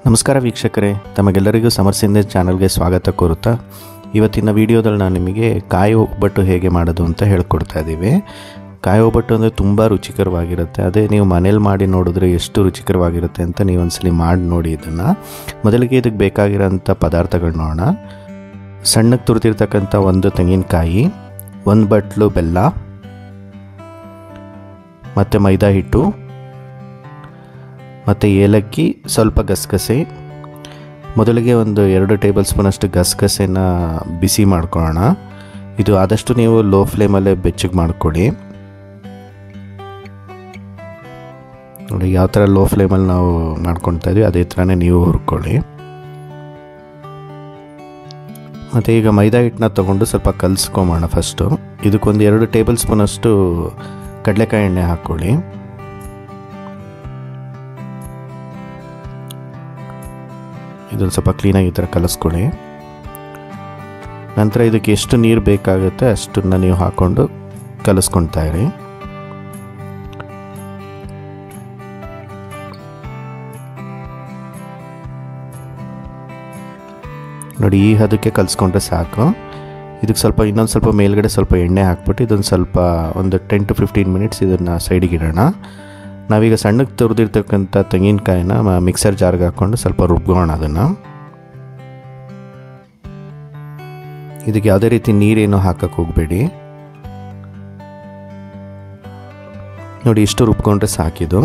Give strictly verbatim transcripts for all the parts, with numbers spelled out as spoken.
ನಮಸ್ಕಾರ ವೀಕ್ಷಕರೇ, ತಮಗೆಲ್ಲರಿಗೂ ಸಮರ್ ಸಿಂಧೆ ಚಾನಲ್ಗೆ ಸ್ವಾಗತ ಕೋರುತ್ತಾ ಇವತ್ತಿನ ವಿಡಿಯೋದಲ್ಲಿ ನಾನು ನಿಮಗೆ ಕಾಯಿ ಒಬ್ಬಟ್ಟು ಹೇಗೆ ಮಾಡೋದು ಅಂತ ಹೇಳ್ಕೊಡ್ತಾ ಇದ್ದೀವಿ. ಕಾಯಿ ಒಬ್ಬಟ್ಟು ಅಂದರೆ ತುಂಬ ರುಚಿಕರವಾಗಿರುತ್ತೆ. ಅದೇ ನೀವು ಮನೇಲಿ ಮಾಡಿ ನೋಡಿದ್ರೆ ಎಷ್ಟು ರುಚಿಕರವಾಗಿರುತ್ತೆ ಅಂತ ನೀವು ಒಂದ್ಸಲಿ ಮಾಡಿ ನೋಡಿ. ಇದನ್ನು ಮೊದಲಿಗೆ ಇದಕ್ಕೆ ಬೇಕಾಗಿರೋಂಥ ಪದಾರ್ಥಗಳು ನೋಡೋಣ. ಸಣ್ಣಗೆ ತುರಿದಿರ್ತಕ್ಕಂಥ ಒಂದು ತೆಂಗಿನಕಾಯಿ, ಒಂದು ಬಟ್ಲು ಬೆಲ್ಲ ಮತ್ತು ಮೈದಾ ಹಿಟ್ಟು ಮತ್ತು ಏಲಕ್ಕಿ, ಸ್ವಲ್ಪ ಗಸಗಸೆ. ಮೊದಲಿಗೆ ಒಂದು ಎರಡು ಟೇಬಲ್ ಸ್ಪೂನಷ್ಟು ಗಸಗಸೆನ ಬಿಸಿ ಮಾಡ್ಕೊಳ್ಳೋಣ. ಇದು ಆದಷ್ಟು ನೀವು ಲೋ ಫ್ಲೇಮಲ್ಲೇ ಬೆಚ್ಚಗೆ ಮಾಡ್ಕೊಳ್ಳಿ. ನೋಡಿ ಯಾವ ಥರ ಲೋ ಫ್ಲೇಮಲ್ಲಿ ನಾವು ಮಾಡ್ಕೊಳ್ತಾ ಇದ್ವಿ ಅದೇ ಥರನೇ ನೀವು ಹುರ್ಕೊಳ್ಳಿ. ಮತ್ತು ಈಗ ಮೈದಾ ಹಿಟ್ಟನ್ನ ತೊಗೊಂಡು ಸ್ವಲ್ಪ ಕಲಿಸ್ಕೊಂಬೋಣ. ಫಸ್ಟು ಇದಕ್ಕೊಂದು ಎರಡು ಟೇಬಲ್ ಸ್ಪೂನಷ್ಟು ಕಡಲೆಕಾಯಿ ಎಣ್ಣೆ ಹಾಕ್ಕೊಳ್ಳಿ. ಇದನ್ನು ಸ್ವಲ್ಪ ಕ್ಲೀನಾಗಿ ಈ ಥರ ಕಲಿಸ್ಕೊಳ್ಳಿ. ನಂತರ ಇದಕ್ಕೆ ಎಷ್ಟು ನೀರು ಬೇಕಾಗುತ್ತೆ ಅಷ್ಟನ್ನು ನೀವು ಹಾಕ್ಕೊಂಡು ಕಲಿಸ್ಕೊಳ್ತಾ ಇರಿ. ನೋಡಿ ಈ ಹದಕ್ಕೆ ಕಲಿಸ್ಕೊಂಡ್ರೆ ಸಾಕು. ಇದಕ್ಕೆ ಸ್ವಲ್ಪ ಇನ್ನೊಂದು ಸ್ವಲ್ಪ ಮೇಲ್ಗಡೆ ಸ್ವಲ್ಪ ಎಣ್ಣೆ ಹಾಕ್ಬಿಟ್ಟು ಇದೊಂದು ಸ್ವಲ್ಪ ಒಂದು ಟೆನ್ ಟು ಫಿಫ್ಟೀನ್ ಮಿನಿಟ್ಸ್ ಇದನ್ನು ಸೈಡಿಗೆ ಇಡೋಣ. ನಾವೀಗ ಸಣ್ಣಗೆ ತುರಿದಿರ್ತಕ್ಕಂಥ ತೆಂಗಿನಕಾಯಿನ ಮಿಕ್ಸರ್ ಜಾರ್ಗೆ ಹಾಕ್ಕೊಂಡು ಸ್ವಲ್ಪ ರುಬ್ಬೋಣ. ಅದನ್ನು ಇದಕ್ಕೆ ಯಾವುದೇ ರೀತಿ ನೀರೇನು ಹಾಕಕ್ಕೆ ಹೋಗಬೇಡಿ. ನೋಡಿ ಇಷ್ಟು ರುಬ್ಕೊಂಡ್ರೆ ಸಾಕಿದು.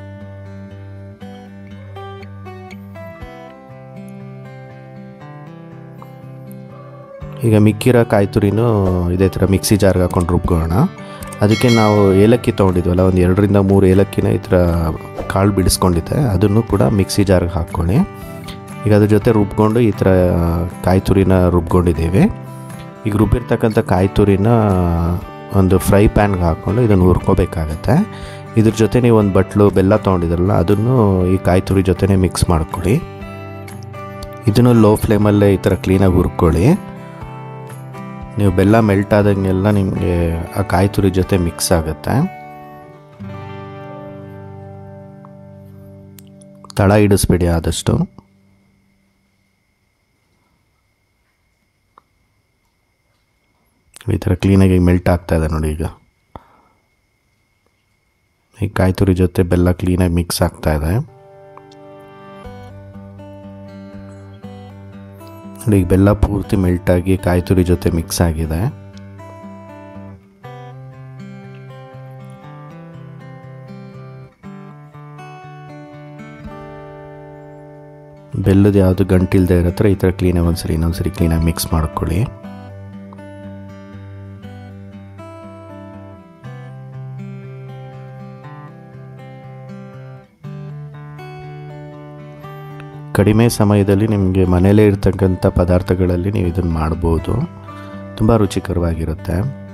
ಈಗ ಮಿಕ್ಕಿರೋ ಕಾಯಿ ತುರಿನೂ ಇದೇ ಥರ ಮಿಕ್ಸಿ ಜಾರ್ಗೆ ಹಾಕ್ಕೊಂಡು ರುಬ್ಬೋಣ. ಅದಕ್ಕೆ ನಾವು ಏಲಕ್ಕಿ ತೊಗೊಂಡಿದ್ವಲ್ಲ, ಒಂದು ಎರಡರಿಂದ ಮೂರು ಏಲಕ್ಕಿನ ಈ ಥರ ಕಾಳು ಬಿಡಿಸ್ಕೊಂಡಿದ್ದೆ, ಅದನ್ನು ಕೂಡ ಮಿಕ್ಸಿ ಜಾರ್ಗೆ ಹಾಕ್ಕೊಳ್ಳಿ. ಈಗ ಅದ್ರ ಜೊತೆ ರುಬ್ಕೊಂಡು ಈ ಥರ ಕಾಯಿ ತುರಿನ ರುಬ್ಕೊಂಡಿದ್ದೀವಿ. ಈಗ ರುಬ್ಬಿರ್ತಕ್ಕಂಥ ಕಾಯಿ ತುರಿನ ಒಂದು ಫ್ರೈ ಪ್ಯಾನ್ಗೆ ಹಾಕ್ಕೊಂಡು ಇದನ್ನು ಹುರ್ಕೋಬೇಕಾಗತ್ತೆ. ಇದ್ರ ಜೊತೆ ನೀವು ಒಂದು ಬಟ್ಲು ಬೆಲ್ಲ ತೊಗೊಂಡಿದ್ರಲ್ಲ ಅದನ್ನು ಈ ಕಾಯಿ ತುರಿ ಜೊತೆನೇ ಮಿಕ್ಸ್ ಮಾಡ್ಕೊಳ್ಳಿ. ಇದನ್ನು ಲೋ ಫ್ಲೇಮಲ್ಲೇ ಈ ಥರ ಕ್ಲೀನಾಗಿ ಹುರ್ಕೊಳ್ಳಿ. ನೀವು ಬೆಲ್ಲ ಮೆಲ್ಟ್ ಆದಂಗೆಲ್ಲ ನಿಮಗೆ ಆ ಕಾಯಿ ತುರಿ ಜೊತೆ ಮಿಕ್ಸ್ ಆಗುತ್ತೆ. ತಳ ಇಡಿಸ್ಬೇಡಿ ಆದಷ್ಟು. ಈ ಥರ ಕ್ಲೀನಾಗಿ ಮೆಲ್ಟ್ ಆಗ್ತಾ ಇದೆ ನೋಡಿ. ಈಗ ಈ ಕಾಯಿ ತುರಿ ಜೊತೆ ಬೆಲ್ಲ ಕ್ಲೀನಾಗಿ ಮಿಕ್ಸ್ ಆಗ್ತಾ ಇದೆ ನೋಡಿ. ಈಗ ಬೆಲ್ಲ ಪೂರ್ತಿ ಮೆಲ್ಟಾಗಿ ಕಾಯಿ ತುರಿ ಜೊತೆ ಮಿಕ್ಸ್ ಆಗಿದೆ. ಬೆಲ್ಲದ ಯಾವುದು ಗಂಟಿಲ್ದೇ ಇರೋ ಥರ ಈ ಥರ ಕ್ಲೀನಾಗಿ ಒಂದ್ಸರಿ ಇನ್ನೊಂದ್ಸರಿ ಕ್ಲೀನಾಗಿ ಮಿಕ್ಸ್ ಮಾಡ್ಕೊಳ್ಳಿ. ಕಡಿಮೆ ಸಮಯದಲ್ಲಿ ನಿಮಗೆ ಮನೆಯಲ್ಲೇ ಇರ್ತಕ್ಕಂಥ ಪದಾರ್ಥಗಳಲ್ಲಿ ನೀವು ಇದನ್ನು ಮಾಡ್ಬೋದು. ತುಂಬ ರುಚಿಕರವಾಗಿರುತ್ತೆ.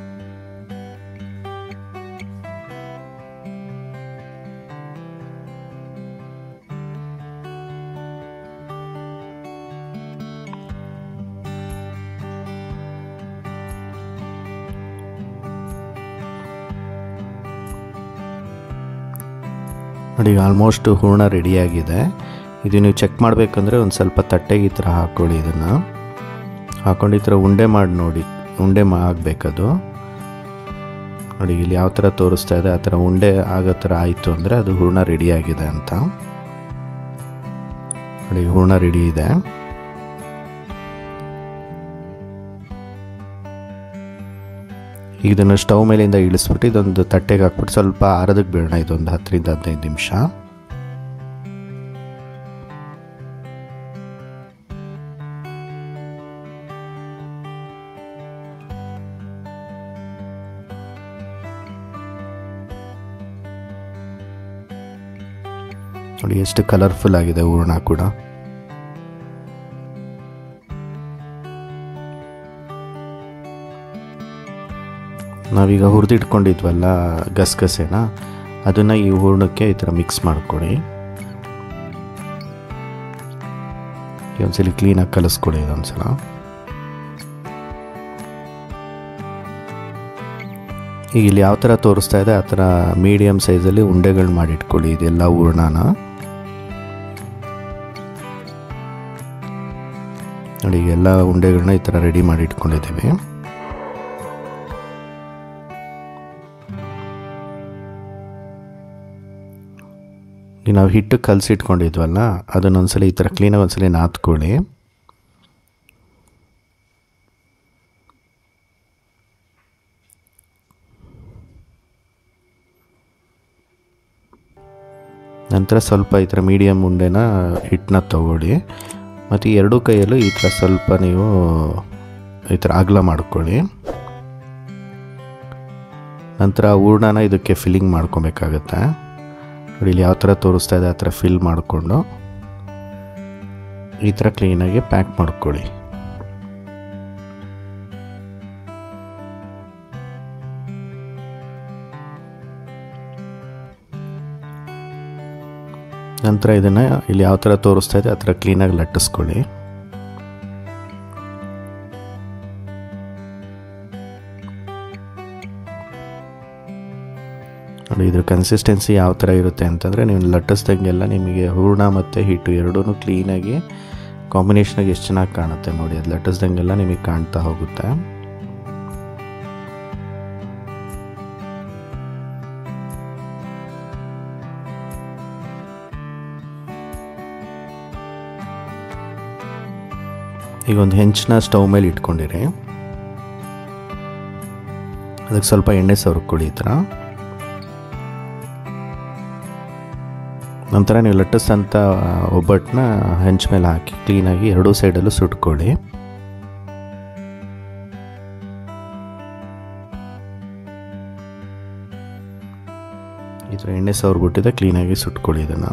ನೋಡಿ ಆಲ್ಮೋಸ್ಟ್ ಹೂರ್ಣ ರೆಡಿಯಾಗಿದೆ. ಇದು ನೀವು ಚೆಕ್ ಮಾಡಬೇಕಂದ್ರೆ ಒಂದು ಸ್ವಲ್ಪ ತಟ್ಟೆಗೆ ಈ ಥರ ಹಾಕ್ಕೊಳ್ಳಿ. ಇದನ್ನು ಹಾಕ್ಕೊಂಡು ಈ ಥರ ಉಂಡೆ ಮಾಡಿ ನೋಡಿ. ಉಂಡೆ ಮಾ ಆಗಬೇಕದು ನೋಡಿ. ಇಲ್ಲಿ ಯಾವ ಥರ ತೋರಿಸ್ತಾ ಇದೆ ಆ ಥರ ಉಂಡೆ ಆಗೋ ಥರ ಆಯಿತು ಅಂದರೆ ಅದು ಹೂರ್ಣ ರೆಡಿಯಾಗಿದೆ ಅಂತ. ನೋಡಿ ಹೂರ್ಣ ರೆಡಿ ಇದೆ. ಇದನ್ನು ಸ್ಟವ್ ಮೇಲಿಂದ ಇಳಿಸ್ಬಿಟ್ಟು ಇದೊಂದು ತಟ್ಟೆಗೆ ಹಾಕ್ಬಿಟ್ಟು ಸ್ವಲ್ಪ ಆರೋದಕ್ಕೆ ಬಿಡೋಣ. ಇದೊಂದು ಹತ್ತರಿಂದ ಹದಿನೈದು ನಿಮಿಷ. ನೋಡಿ ಎಷ್ಟು ಕಲರ್ಫುಲ್ ಆಗಿದೆ ಹೂರ್ಣ ಕೂಡ. ನಾವೀಗ ಹುರಿದಿಟ್ಕೊಂಡಿದ್ವಲ್ಲ ಗಸಗಸೆನ, ಅದನ್ನು ಈ ಹೂರ್ಣಕ್ಕೆ ಈ ಥರ ಮಿಕ್ಸ್ ಮಾಡ್ಕೊಳ್ಳಿ. ಒಂದ್ಸಲ ಕ್ಲೀನಾಗಿ ಕಲಿಸ್ಕೊಳ್ಳಿ ಇದೊಂದ್ಸಲ. ಈಗ ಇಲ್ಲಿ ಯಾವ ಥರ ತೋರಿಸ್ತಾ ಇದೆ ಆ ಥರ ಮೀಡಿಯಮ್ ಸೈಜಲ್ಲಿ ಉಂಡೆಗಳು ಮಾಡಿಟ್ಕೊಳ್ಳಿ ಇದೆಲ್ಲ ಹೂರ್ಣನ. ನೋಡಿ ಎಲ್ಲ ಉಂಡೆಗಳನ್ನ ಈ ಥರ ರೆಡಿ ಮಾಡಿ ಇಟ್ಕೊಂಡಿದ್ದೀವಿ. ಈಗ ನಾವು ಹಿಟ್ಟು ಕಲಸಿಟ್ಕೊಂಡಿದ್ವಲ್ಲ ಅದನ್ನೊಂದ್ಸಲ ಈ ಥರ ಕ್ಲೀನಾಗಿ ಒಂದ್ಸಲ ನಾದ್ಕೊಳ್ಳಿ. ನಂತರ ಸ್ವಲ್ಪ ಈ ಥರ ಮೀಡಿಯಮ್ ಉಂಡೆನ ಹಿಟ್ಟನ್ನ ತಗೊಳ್ಳಿ ಮತ್ತು ಎರಡೂ ಕೈಯಲ್ಲೂ ಈ ಥರ ಸ್ವಲ್ಪ ನೀವು ಈ ಥರ ಅಗಲ ಮಾಡ್ಕೊಳ್ಳಿ. ನಂತರ ಹೂರಣನ ಇದಕ್ಕೆ ಫಿಲ್ಲಿಂಗ್ ಮಾಡ್ಕೊಬೇಕಾಗತ್ತೆ. ನೋಡಿ ಇಲ್ಲಿ ಯಾವ ಥರ ತೋರಿಸ್ತಾ ಇದೆ ಆ ಥರ ಫಿಲ್ ಮಾಡಿಕೊಂಡು ಈ ಥರ ಕ್ಲೀನಾಗಿ ಪ್ಯಾಕ್ ಮಾಡ್ಕೊಳ್ಳಿ. ನಂತರ ಇದನ್ನು ಇಲ್ಲಿ ಯಾವ ಥರ ತೋರಿಸ್ತಾ ಇದೆ ಆ ಥರ ಕ್ಲೀನಾಗಿ ಲಟ್ಟಿಸ್ಕೊಳ್ಳಿ. ನೋಡಿ ಇದ್ರ ಕನ್ಸಿಸ್ಟೆನ್ಸಿ ಯಾವ ಥರ ಇರುತ್ತೆ ಅಂತಂದರೆ ನೀವು ಲಟ್ಟಿಸ್ದಂಗೆಲ್ಲ ನಿಮಗೆ ಹೂರಣ ಮತ್ತು ಹಿಟ್ಟು ಎರಡೂ ಕ್ಲೀನಾಗಿ ಕಾಂಬಿನೇಷನಾಗಿ ಎಷ್ಟು ಚೆನ್ನಾಗಿ ಕಾಣುತ್ತೆ ನೋಡಿ. ಅದು ಲಟ್ಟಿಸ್ದಂಗೆಲ್ಲ ನಿಮಗೆ ಕಾಣ್ತಾ ಹೋಗುತ್ತೆ. ಈಗ ಒಂದು ಹೆಂಚನ್ನ ಸ್ಟವ್ ಮೇಲೆ ಇಟ್ಕೊಂಡಿರಿ. ಅದಕ್ಕೆ ಸ್ವಲ್ಪ ಎಣ್ಣೆ ಸವರ್ಕೊಳ್ಳಿ ಈ ಥರ. ನಂತರ ನೀವು ಲಟ್ಟಿಸಂಥ ಒಬ್ಬಟ್ಟನ್ನ ಹೆಂಚ ಮೇಲೆ ಹಾಕಿ ಕ್ಲೀನಾಗಿ ಎರಡೂ ಸೈಡಲ್ಲೂ ಸುಟ್ಕೊಳ್ಳಿ. ಈ ಥರ ಎಣ್ಣೆ ಸವರ್ಬಿಟ್ಟಿದೆ ಕ್ಲೀನಾಗಿ ಸುಟ್ಕೊಳ್ಳಿ ಇದನ್ನು.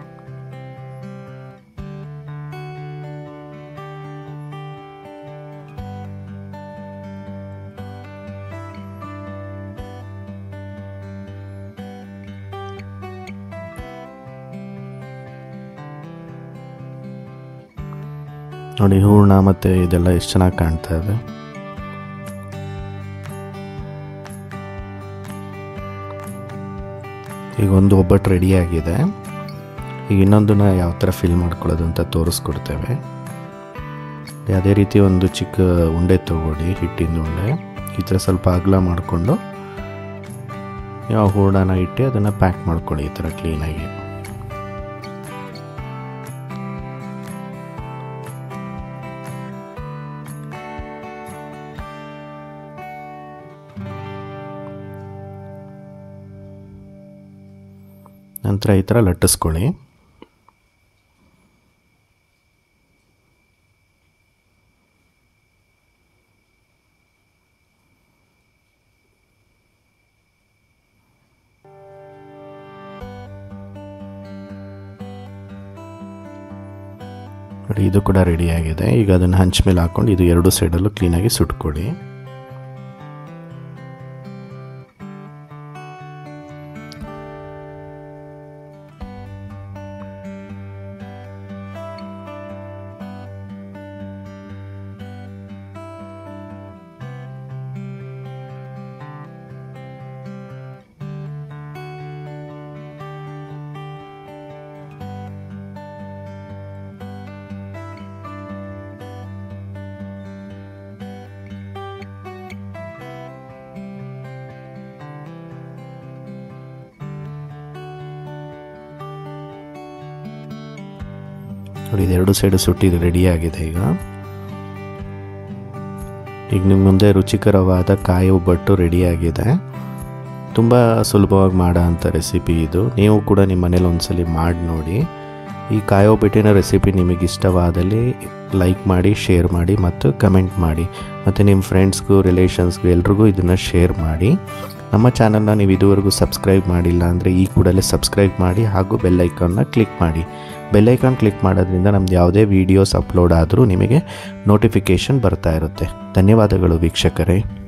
ನೋಡಿ ಹೂರಣ ಮತ್ತು ಇದೆಲ್ಲ ಎಷ್ಟು ಚೆನ್ನಾಗಿ ಕಾಣ್ತಾ ಇದೆ. ಈಗ ಒಂದು ಒಬ್ಬಟ್ಟು ರೆಡಿಯಾಗಿದೆ. ಈಗ ಇನ್ನೊಂದನ್ನ ಯಾವ ಥರ ಫಿಲ್ ಮಾಡ್ಕೊಳ್ಳೋದು ಅಂತ ತೋರಿಸ್ಕೊಡ್ತೇವೆ. ಅದೇ ರೀತಿ ಒಂದು ಚಿಕ್ಕ ಉಂಡೆ ತಗೊಳ್ಳಿ, ಹಿಟ್ಟಿನ ಉಂಡೆ. ಈ ಥರ ಸ್ವಲ್ಪ ಅಗಲ ಮಾಡಿಕೊಂಡು ಯಾವ ಹೂರಣನ ಇಟ್ಟು ಅದನ್ನು ಪ್ಯಾಕ್ ಮಾಡ್ಕೊಳ್ಳಿ ಈ ಥರ ಕ್ಲೀನಾಗಿ. ನಂತರ ಈ ಥರ ಲಟ್ಟಿಸ್ಕೊಳ್ಳಿ. ನೋಡಿ ಇದು ಕೂಡ ರೆಡಿಯಾಗಿದೆ. ಈಗ ಅದನ್ನು ಹಂಚ ಮೇಲೆ ಹಾಕ್ಕೊಂಡು ಇದು ಎರಡು ಸೈಡಲ್ಲೂ ಕ್ಲೀನಾಗಿ ಸುಟ್ಕೊಳ್ಳಿ. ನೋಡಿ ಇದೆರಡು ಸೈಡು ಸುಟ್ಟಿದ್ದು ರೆಡಿಯಾಗಿದೆ. ಈಗ ಈಗ ನಿಮ್ಮ ಮುಂದೆ ರುಚಿಕರವಾದ ಕಾಯಿ ಒಬ್ಬಟ್ಟು ರೆಡಿಯಾಗಿದೆ. ತುಂಬ ಸುಲಭವಾಗಿ ಮಾಡೋ ಅಂಥ ರೆಸಿಪಿ ಇದು. ನೀವು ಕೂಡ ನಿಮ್ಮ ಮನೇಲಿ ಒಂದ್ಸಲಿ ಮಾಡಿ ನೋಡಿ. ಈ ಕಾಯಿ ಒಬ್ಬಟ್ಟಿನ ರೆಸಿಪಿ ನಿಮಗೆ ಇಷ್ಟವಾದಲ್ಲಿ ಲೈಕ್ ಮಾಡಿ, ಶೇರ್ ಮಾಡಿ ಮತ್ತು ಕಮೆಂಟ್ ಮಾಡಿ. ಮತ್ತು ನಿಮ್ಮ ಫ್ರೆಂಡ್ಸ್ಗೂ ರಿಲೇಷನ್ಸ್ಗೂ ಎಲ್ರಿಗೂ ಇದನ್ನು ಶೇರ್ ಮಾಡಿ. ನಮ್ಮ ಚಾನಲ್ನ ನೀವು ಇದುವರೆಗೂ ಸಬ್ಸ್ಕ್ರೈಬ್ ಮಾಡಿಲ್ಲ ಅಂದರೆ ಈ ಕೂಡಲೇ ಸಬ್ಸ್ಕ್ರೈಬ್ ಮಾಡಿ ಹಾಗೂ ಬೆಲ್ ಐಕಾನ್ನ ಕ್ಲಿಕ್ ಮಾಡಿ. ಬೆಲ್ ಐಕಾನ್ ಕ್ಲಿಕ್ ಮಾಡೋದ್ರಿಂದ ನಮ್ಮದು ಯಾವುದೇ ವೀಡಿಯೋಸ್ ಅಪ್ಲೋಡ್ ಆದರೂ ನಿಮಗೆ ನೋಟಿಫಿಕೇಷನ್ ಬರ್ತಾ ಇರುತ್ತೆ. ಧನ್ಯವಾದಗಳು ವೀಕ್ಷಕರೇ.